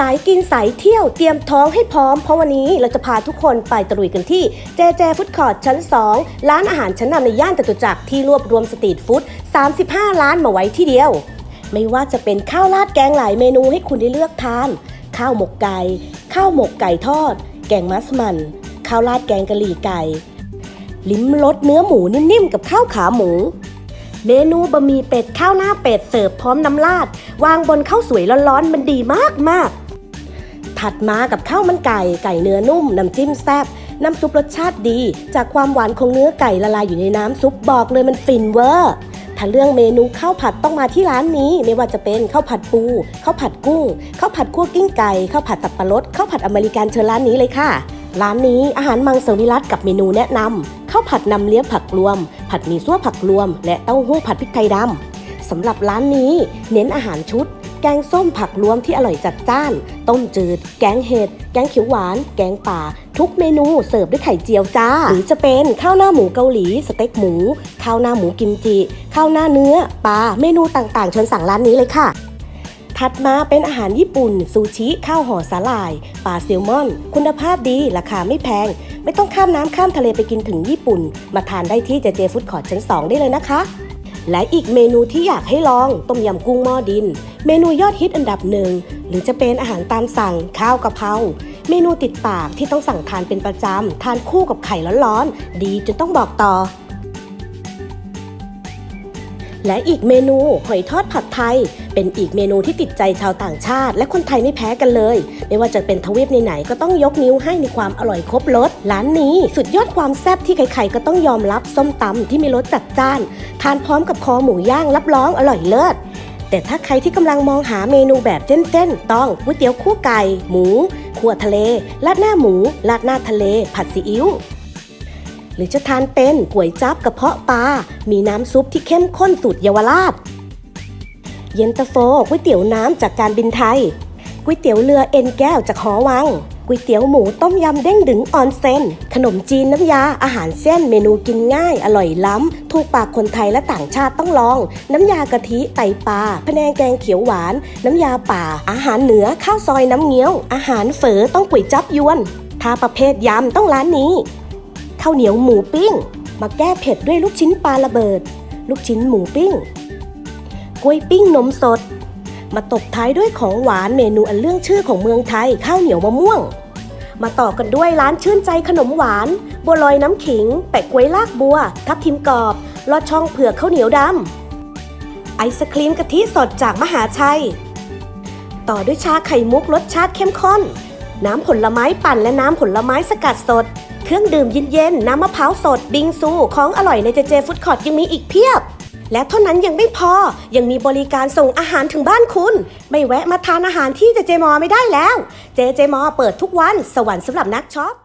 ายกินสายเที่ยวเตรียมท้องให้พร้อมเพราะวันนี้เราจะพาทุกคนไปตะลุยกันที่เจเจฟู้ดคอร์ทชั้น 2ร้านอาหารชั้นนำในย่านจตุจักรที่รวบรวมสตรีทฟู้ด35ร้านมาไว้ที่เดียวไม่ว่าจะเป็นข้าวราดแกงหลายเมนูให้คุณได้เลือกทานข้าวหมกไก่ข้าวหมกไก่ทอดแกงมัสมั่นข้าวราดแกงกะหรี่ไก่ลิ้มรสเนื้อหมูนิ่มๆกับข้าวขาหมูเมนูบะหมี่เป็ดข้าวหน้าเป็ดเสิร์ฟพร้อมน้ำราดวางบนข้าวสวยร้อนๆมันดีมากๆถัดมากับข้าวมันไก่เนื้อนุ่มน้ำจิ้มแซ่บน้ำซุปรสชาติดีจากความหวานของเนื้อไก่ละลายอยู่ในน้ำซุปบอกเลยมันฟินเวอร์ถ้าเรื่องเมนูข้าวผัดต้องมาที่ร้านนี้ไม่ว่าจะเป็นข้าวผัดปูข้าวผัดกุ้งข้าวผัดคั่วกิ้งไก่ข้าวผัดตับปะรดข้าวผัดอเมริกันเชิญร้านนี้เลยค่ะร้านนี้อาหารมังสวิรัติกับเมนูแนะนำข้าวผัดนำเลี้ยงผักรวมผัดหมี่ซั่วผักรวมและเต้าหู้ผัดพริกไทยดำสำหรับร้านนี้เน้นอาหารชุดแกงส้มผักรวมที่อร่อยจัดจ้านต้มจืดแกงเห็ดแกงเขียวหวานแกงป่าทุกเมนูเสิร์ฟด้วยไข่เจียวจ้าหรือจะเป็นข้าวหน้าหมูเกาหลีสเต็กหมูข้าวหน้าหมูกิมจิข้าวหน้าเนื้อปลาเมนูต่างๆเชิญสั่งร้านนี้เลยค่ะถัดมาเป็นอาหารญี่ปุ่นซูชิข้าวห่อสาหร่ายปลาแซลมอนคุณภาพดีราคาไม่แพงไม่ต้องข้ามน้ำข้ามทะเลไปกินถึงญี่ปุ่นมาทานได้ที่เจเจฟู้ดคอร์ทชั้น 2ได้เลยนะคะและอีกเมนูที่อยากให้ลองต้มยำกุ้งหม้อดินเมนูยอดฮิตอันดับหนึ่งหรือจะเป็นอาหารตามสั่งข้าวกะเพราเมนูติดปากที่ต้องสั่งทานเป็นประจำทานคู่กับไข่ร้อนๆดีจนต้องบอกต่อและอีกเมนูหอยทอดผัดไทยเป็นอีกเมนูที่ติดใจชาวต่างชาติและคนไทยไม่แพ้กันเลยไม่ว่าจะเป็นทวีปไหนๆก็ต้องยกนิ้วให้ในความอร่อยครบรสร้านนี้สุดยอดความแซ่บที่ใครๆก็ต้องยอมรับส้มตำที่มีรสจัดจ้านทานพร้อมกับคอหมูย่างรับรองอร่อยเลิศแต่ถ้าใครที่กำลังมองหาเมนูแบบเส้นๆต้องก๋วยเตี๋ยวคั่วไก่หมูคั่วทะเลราดหน้าหมูราดหน้าทะเลผัดซีอิ๊วหรือจะทานเป็นก๋วยจั๊บกระเพาะปลามีน้ำซุปที่เข้มข้นสูตรเยาวราชเย็นตาโฟก๋วยเตี๋ยวน้ำจากการบินไทยก๋วยเตี๋ยวเรือเอ็นแก้วจากหอวังก๋วยเตี๋ยวหมูต้มยำเด้งดึงออนเซนขนมจีนน้ำยาอาหารเส้นเมนูกินง่ายอร่อยล้ำถูกปากคนไทยและต่างชาติต้องลองน้ำยากะทิไตปลาพะแนงแกงเขียวหวานน้ำยาป่าอาหารเหนือข้าวซอยน้ำเงี้ยวอาหารเฝอต้องก๋วยจั๊บยวนถ้าประเภทยำต้องร้านนี้ข้าวเหนียวหมูปิ้งมาแก้เผ็ดด้วยลูกชิ้นปลาระเบิดลูกชิ้นหมูปิ้งกล้วยปิ้งนมสดมาตบท้ายด้วยของหวานเมนูอันเรื่องชื่อของเมืองไทยข้าวเหนียวมะม่วงมาต่อกันด้วยร้านชื่นใจขนมหวานบัวลอยน้ำขิงแปะกล้วยลากบัวทับทิมกรอบลอดช่องเผือกข้าวเหนียวดำไอศครีมกะทิสดจากมหาชัยต่อด้วยชาไข่มุกรสชาติเข้มข้นน้ำผลไม้ปั่นและน้ำผลไม้สกัดสดเครื่องดื่มเย็นๆน้ำมะพร้าวสดบิงซูของอร่อยในเจเจฟู้ดคอร์ทยังมีอีกเพียบและเท่านั้นยังไม่พอยังมีบริการส่งอาหารถึงบ้านคุณไม่แวะมาทานอาหารที่เจเจมอไม่ได้แล้วเจเจมอเปิดทุกวันสวรรค์สำหรับนักช็อป